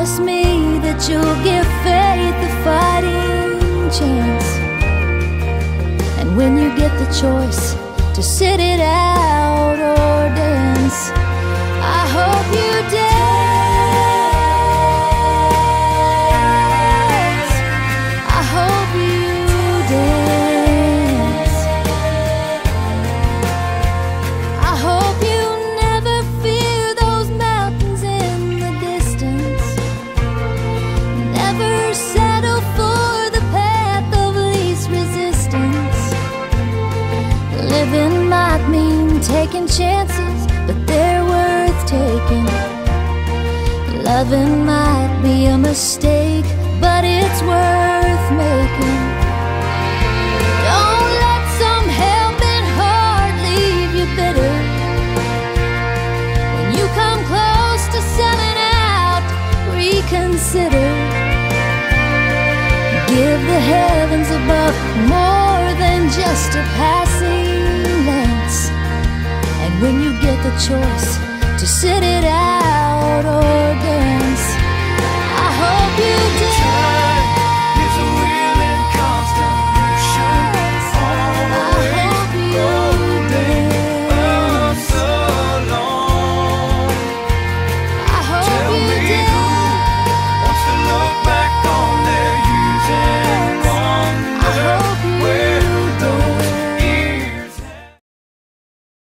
promise me that you'll give faith a fighting chance. And when you get the choice to sit it out or dance, I hope you dance. I hope you dance. I hope you never fear those mountains in the distance. Never settle for the path of least resistance. Living might mean taking chances, but they're worth taking. Loving might be a mistake, but it's worth making. Don't let some helping heart leave you bitter. When you come close to selling out, reconsider.